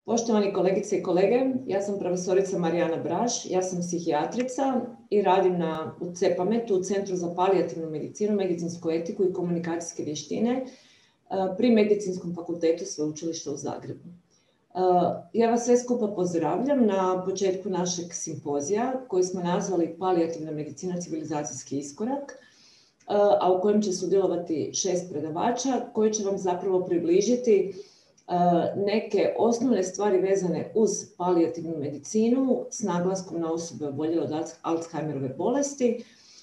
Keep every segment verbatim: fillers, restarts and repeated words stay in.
Poštovani kolegice i kolege, ja sam profesorica Marijana Braš, ja sam psihijatrica i radim na, u CEPAMET-u, u Centru za palijativnu medicinu, medicinsku etiku i komunikacijske vještine pri Medicinskom fakultetu Sveučilišta u Zagrebu. Ja vas sve skupa pozdravljam na početku našeg simpozija koji smo nazvali Palijativna medicina civilizacijski iskorak, a u kojem će sudjelovati šest predavača koji će vam zapravo približiti neke osnovne stvari vezane uz palijativnu medicinu s naglaskom na osobe oboljele od Alzheimerove bolesti,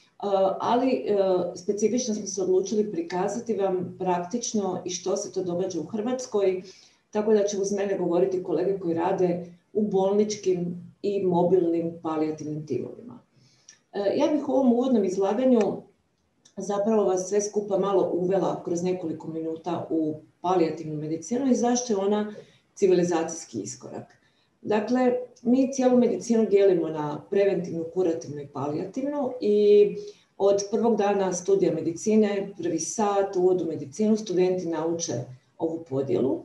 ali specifično smo se odlučili prikazati vam praktično i što se to događa u Hrvatskoj, tako da će uz mene govoriti kolege koji rade u bolničkim i mobilnim palijativnim timovima. Ja bih u ovom uvodnom izlaganju zapravo vas sve skupa malo uvela kroz nekoliko minuta u palijativnu medicinu i zašto je ona civilizacijski iskorak. Dakle, mi cijelu medicinu dijelimo na preventivnu, kurativnu i palijativnu i od prvog dana studija medicine, prvi sat, uvod u medicinu, studenti nauče ovu podjelu.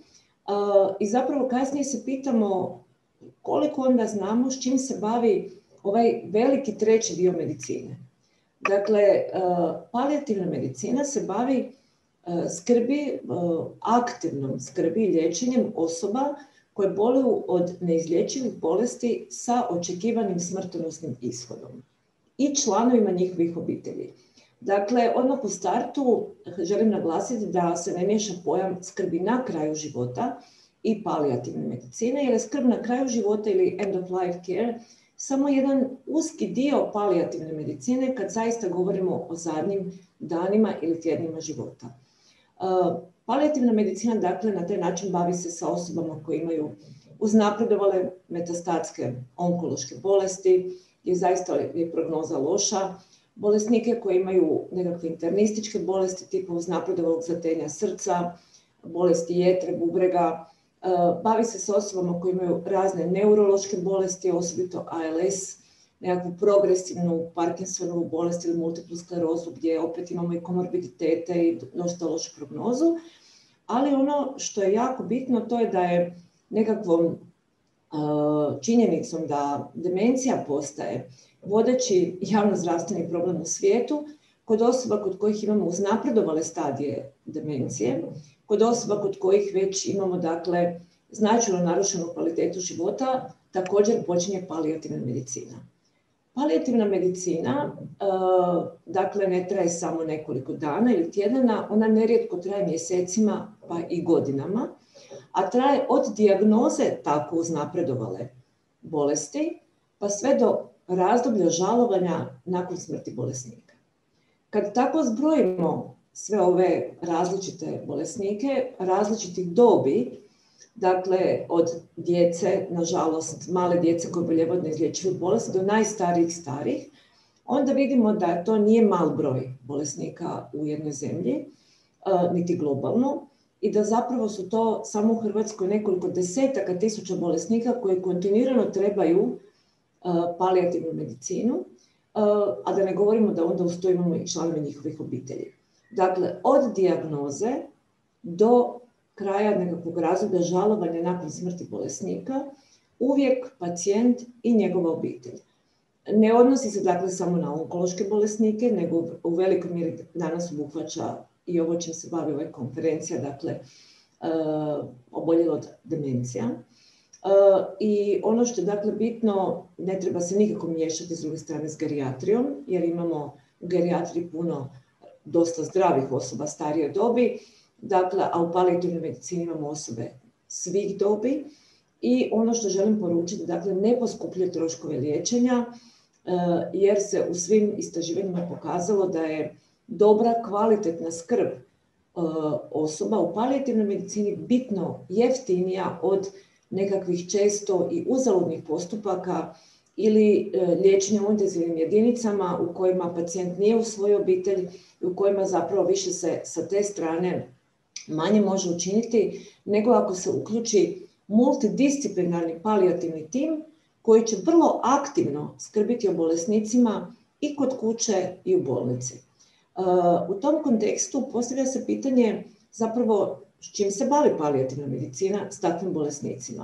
I zapravo kasnije se pitamo koliko onda znamo s čim se bavi ovaj veliki treći dio medicine. Dakle, palijativna medicina se bavi skrbi, aktivnom skrbi i liječenjem osoba koje boluju od neizlječivih bolesti sa očekivanim smrtonosnim ishodom i članovima njihovih obitelji. Dakle, odmah u startu želim naglasiti da se ne miješa pojam skrbi na kraju života i palijativne medicine, jer je skrb na kraju života ili end of life care samo jedan uski dio palijativne medicine kad zaista govorimo o zadnjim danima ili tjednima života. Palijativna medicina, dakle, na taj način bavi se sa osobama koje imaju uznapredovale metastatske onkološke bolesti, gdje zaista je prognoza loša, bolesnike koji imaju nekakve internističke bolesti tipa uznapredovalog zatenja srca, bolesti jetre, bubrega, bavi se sa osobama koje imaju razne neurološke bolesti, osobito A L S, nekakvu progresivnu Parkinsonovu bolest ili multiplu sklerozu gdje opet imamo i komorbiditete i dosta lošu prognozu. Ali ono što je jako bitno to je da je nekakvom uh, činjenicom da demencija postaje vodeći javnozdravstveni problem u svijetu kod osoba kod kojih imamo uznapredovale stadije demencije, kod osoba kod kojih već imamo, dakle, značajno narušenu kvalitetu života, također počinje palijativna medicina. Palijativna medicina, uh, dakle, ne traje samo nekoliko dana ili tjedana, ona nerijetko traje mjesecima pa i godinama, a traje od dijagnoze tako uznapredovale bolesti pa sve do razdoblja žalovanja nakon smrti bolesnika. Kad tako zbrojimo sve ove različite bolesnike, različitih dobi, dakle od djece, nažalost male djece koje obolijevaju od neizlječivih bolesti do najstarijih starih, onda vidimo da to nije mal broj bolesnika u jednoj zemlji, niti globalno, i da zapravo su to samo u Hrvatskoj nekoliko desetaka tisuća bolesnika koji kontinuirano trebaju palijativnu medicinu, a da ne govorimo da onda uz to imamo i članove njihovih obitelji. Dakle, od dijagnoze do kraja nekakvog razdoblja žalovanja nakon smrti bolesnika, uvijek pacijent i njegova obitelj. Ne odnosi se, dakle, samo na onkološke bolesnike, nego u velikoj mjeri danas obuhvaća i ovo čim se bavi ova konferencija, dakle, uh, oboljelo od demencija. Uh, I ono što je, dakle, bitno, ne treba se nikako miješati s druge strane s gerijatrijom, jer imamo u gerijatriji puno dosta zdravih osoba starije dobi, dakle, a u palijativnoj medicini imamo osobe svih dobi i ono što želim poručiti, dakle, ne poskupljuje troškove liječenja, jer se u svim istraživanjima pokazalo da je dobra, kvalitetna skrb osoba u palijativnoj medicini bitno jeftinija od nekakvih često i uzaludnih postupaka ili liječenja u intenzivnim jedinicama u kojima pacijent nije u svojoj obitelji i u kojima zapravo više se sa te strane manje može učiniti nego ako se uključi multidisciplinarni palijativni tim koji će vrlo aktivno skrbiti o bolesnicima i kod kuće i u bolnici. U tom kontekstu postavlja se pitanje zapravo s čim se bavi palijativna medicina s takvim bolesnicima.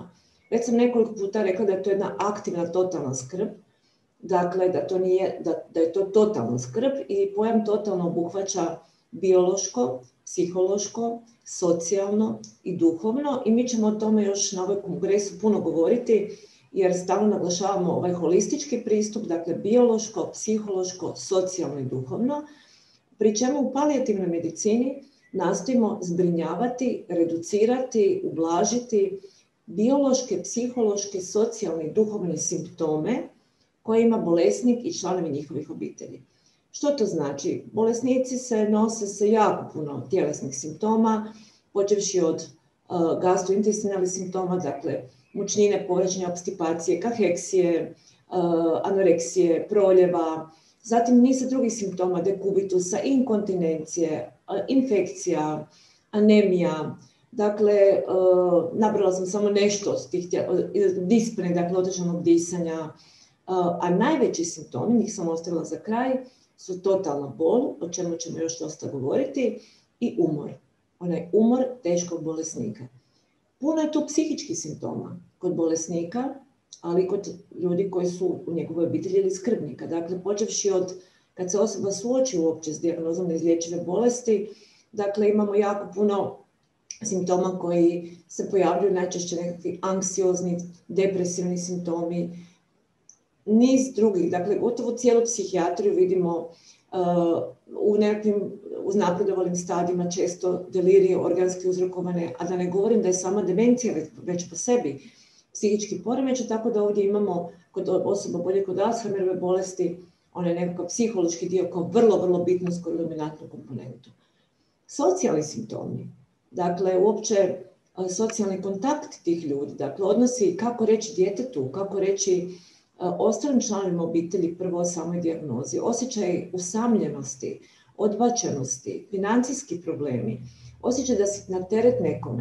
Već sam nekoliko puta rekla da je to jedna aktivna totalna skrb, dakle da, to nije, da, da je to totalna skrb i pojam totalno obuhvaća biološko, psihološko, socijalno i duhovno i mi ćemo o tome još na ovoj kongresu puno govoriti jer stalno naglašavamo ovaj holistički pristup, dakle biološko, psihološko, socijalno i duhovno, pri čemu u palijativnoj medicini nastojimo zbrinjavati, reducirati, ublažiti biološke, psihološke, socijalne i duhovne simptome koje ima bolesnik i članovi njihovih obitelji. Što to znači? Bolesnici se nose sa jako puno tjelesnih simptoma, počevši od uh, gastrointestinalnih simptoma, dakle mučnine, povraćanja, obstipacije, kaheksije, uh, anoreksije, proljeva, zatim niza drugih simptoma, dekubitusa, inkontinencije, uh, infekcija, anemija. Dakle, uh, nabrala sam samo nešto od tih dispne, dakle otežanog disanja, uh, a najveći simptomi, njih sam ostavila za kraj, su totalna bol, o čemu ćemo još dosta govoriti, i umor. Onaj umor teškog bolesnika. Puno je tu psihičkih simptoma kod bolesnika, ali i kod ljudi koji su u njegovoj obitelji ili skrbnika. Dakle, počevši od kad se osoba suoči uopće s dijagnozom neizlječive bolesti, dakle, imamo jako puno simptoma koji se pojavljuju, najčešće nekakvi anksiozni, depresivni simptomi, niz drugih, dakle, gotovo cijelu psihijatriju vidimo uh, u nekakvim uznapredovalim stadijima, često delirije organski uzrokovane, a da ne govorim da je sama demencija već, već po sebi psihički poremećaj, tako da ovdje imamo kod osoba bolje kod Alzheimerove bolesti onaj nekakav psihološki dio kao vrlo, vrlo bitnu, skoro dominantnu komponentu. Socijalni simptomi, dakle, uopće uh, socijalni kontakt tih ljudi, dakle, odnosi kako reći djetetu, kako reći ostalim članovima obitelji prvo o samoj dijagnozi, osjećaj usamljenosti, odbačenosti, financijski problemi, osjećaj da si na teret nekome,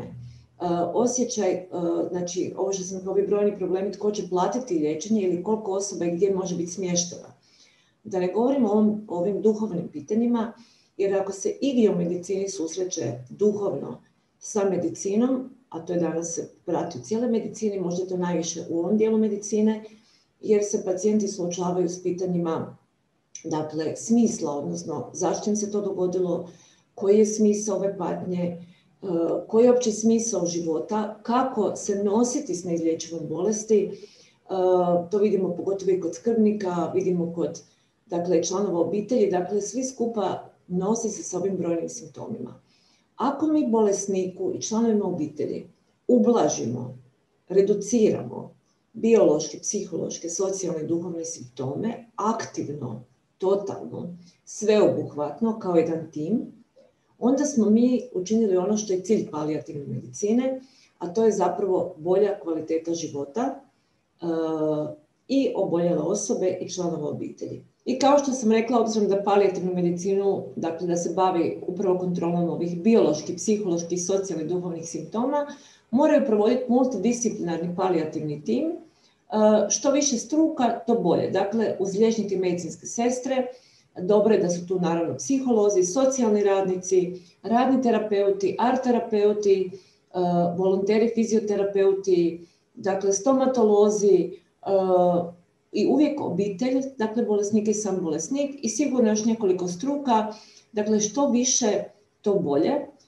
osjećaj, znači ovo što sam ovi brojni problemi, tko će platiti liječenje ili koliko osoba i gdje može biti smještena. Da ne govorimo o ovim, ovim duhovnim pitanjima, jer ako se i u medicini susreće duhovno sa medicinom, a to je danas se prati u cijeloj medicini, možda je to najviše u ovom dijelu medicine, jer se pacijenti suočavaju s pitanjima, dakle, smisla, odnosno zašto im se to dogodilo, koji je smisao ove patnje, koji je opći smisao života, kako se nositi s neizlječivom bolesti. To vidimo pogotovo i kod skrbnika, vidimo kod, dakle, članova obitelji, dakle, svi skupa nosi se s ovim brojnim simptomima. Ako mi bolesniku i članovima obitelji ublažimo, reduciramo biološke, psihološke, socijalne i duhovne simptome, aktivno, totalno, sveobuhvatno, kao jedan tim, onda smo mi učinili ono što je cilj palijativne medicine, a to je zapravo bolja kvaliteta života uh, i oboljele osobe i članova obitelji. I kao što sam rekla, obzirom da palijativnu medicinu, dakle da se bavi upravo kontrolom ovih bioloških, psiholoških, socijalnih i duhovnih simptoma, moraju provoditi multidisciplinarni palijativni tim. Što više struka, to bolje. Dakle, uz liječnike i medicinske sestre, dobro je da su tu naravno psiholozi, socijalni radnici, radni terapeuti, art terapeuti, volonteri, fizioterapeuti, dakle, stomatolozi i uvijek obitelj, dakle, bolesnik i sam bolesnik i sigurno još nekoliko struka, dakle, što više, to bolje.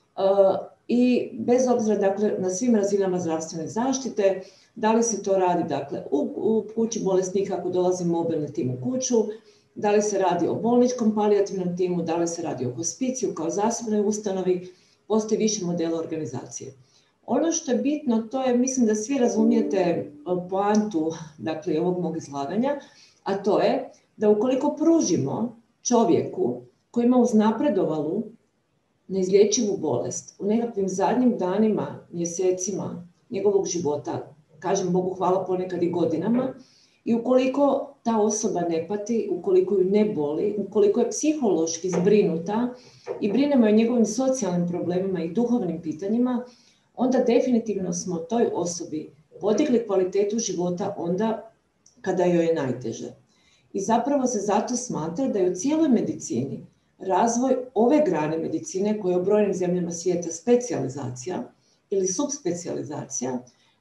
I bez obzira, dakle, na svim razinama zdravstvene zaštite, da li se to radi, dakle, u, u kući bolesnika ako dolazi mobilni tim u kuću, da li se radi o bolničkom palijativnom timu, da li se radi o hospiciju kao zasebnoj ustanovi, postoji više modela organizacije. Ono što je bitno, to je, mislim da svi razumijete poantu, dakle, ovog mog izlaganja, a to je da ukoliko pružimo čovjeku koji ima uznapredovalu neizlječivu bolest u nekakvim zadnjim danima, mjesecima njegovog života, kažem Bogu hvala ponekad i godinama, i ukoliko ta osoba ne pati, ukoliko ju ne boli, ukoliko je psihološki zbrinuta i brinemo o njegovim socijalnim problemima i duhovnim pitanjima, onda definitivno smo toj osobi podigli kvalitetu života onda kada joj je najteže. I zapravo se zato smatra da je u cijeloj medicini razvoj ove grane medicine, koja je u brojnim zemljama svijeta specijalizacija ili subspecijalizacija,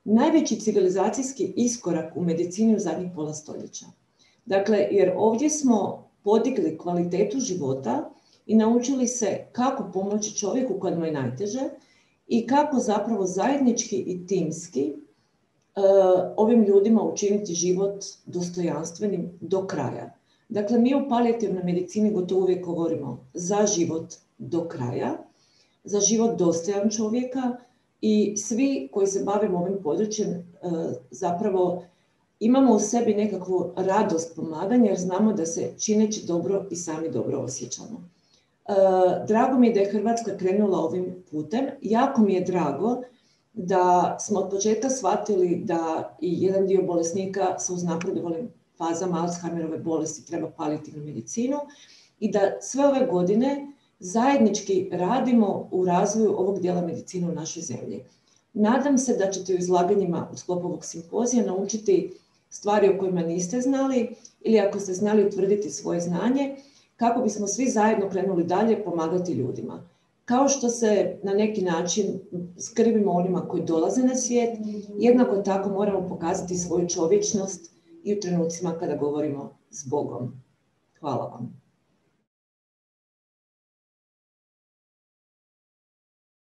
najveći civilizacijski iskorak u medicini u zadnjih pola stoljeća. Dakle, jer ovdje smo podigli kvalitetu života i naučili se kako pomoći čovjeku kad mu je najteže i kako zapravo zajednički i timski uh, ovim ljudima učiniti život dostojanstvenim do kraja. Dakle, mi u palijativnoj medicini gotovo uvijek govorimo za život do kraja, za život dostojan čovjeka i svi koji se bavimo ovim područjem uh, zapravo imamo u sebi nekakvu radost pomaganja jer znamo da se čineći dobro i sami dobro osjećamo. Drago mi je da je Hrvatska krenula ovim putem. Jako mi je drago da smo od početka shvatili da i jedan dio bolesnika sa uznapredovalim fazama Alzheimerove bolesti treba palijativnu medicinu i da sve ove godine zajednički radimo u razvoju ovog dijela medicine u našoj zemlji. Nadam se da ćete u izlaganjima u sklopu ovog simpozija naučiti stvari o kojima niste znali ili ako ste znali utvrditi svoje znanje, kako bismo svi zajedno krenuli dalje pomagati ljudima. Kao što se na neki način skrbimo onima koji dolaze na svijet, jednako tako moramo pokazati svoju čovječnost i u trenucima kada govorimo s Bogom. Hvala vam.